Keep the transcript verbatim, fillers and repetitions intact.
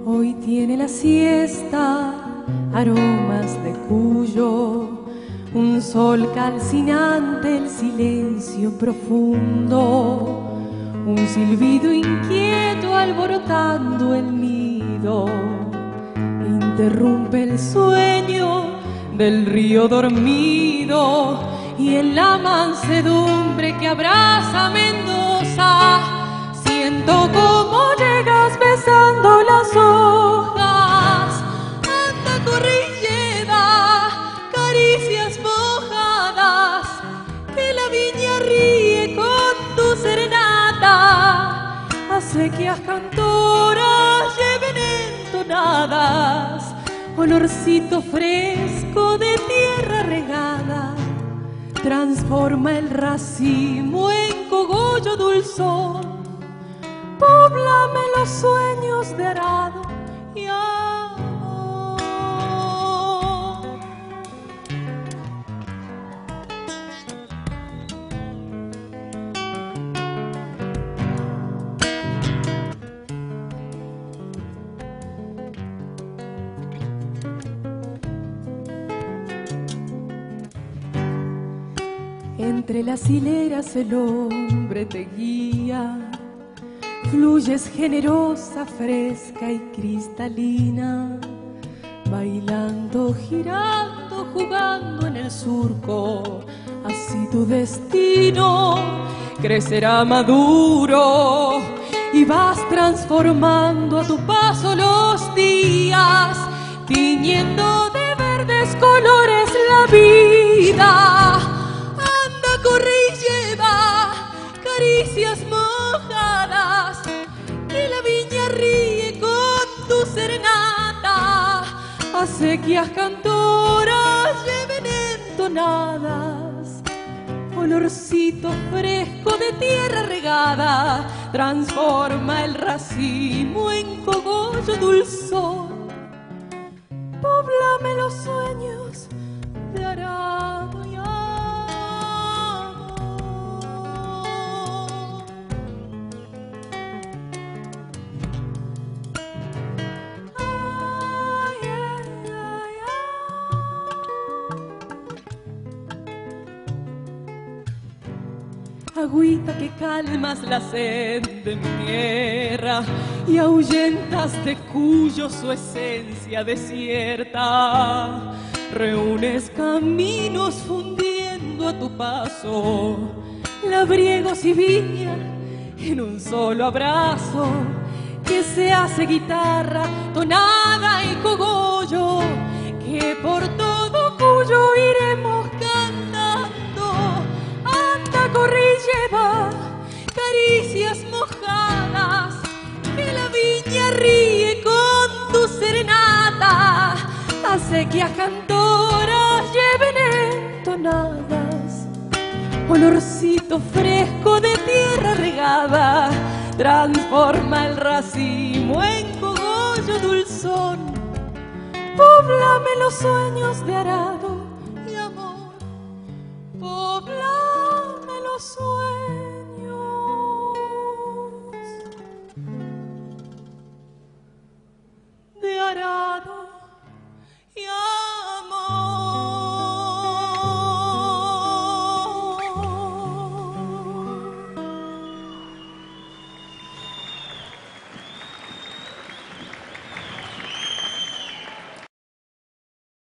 Hoy tiene la siesta aromas de Cuyo, un sol calcinante, el silencio profundo, un silbido inquieto alborotando el nido, interrumpe el sueño del río dormido, y en la mansedumbre que abraza Mendoza siento como llegas besando las hojas. Anda, corre y lleva caricias mojadas, que la viña ríe con tu serenata. Acequias cantoras lleven entonadas olorcito fresco de tierra regada. Transforma el racimo en cogollo dulzón, póblame los sueños de arado y amor. Entre las hileras el hombre te guía, fluyes generosa, fresca y cristalina, bailando, girando, jugando en el surco. Así tu destino crecerá maduro y vas transformando a tu paso los días, tiñendo de verdes colores la vida. Anda, corre y lleva caricias mojadas, que la viña ríe con tu serenata. Acequias cantoras lleven entonadas olorcito fresco de tierra regada. Transforma el racimo en cogollo dulzón, póblame los sueños de arado y amor. Agüita que calmas la sed de mi tierra y ahuyentas de Cuyo su esencia desierta. Reúnes caminos fundiendo a tu paso labriegos y viña en un solo abrazo, que se hace guitarra, tonada y cogollo, que por todo Cuyo iremos cantando. Anda, corre y lleva caricias mojadas, que la viña ríe con tu serenata. Acequias cantoras lleven entonadas olorcito fresco de tierra regada. Transforma el racimo en cogollo dulzón, póblame los sueños de arado y amor, póblame los sueños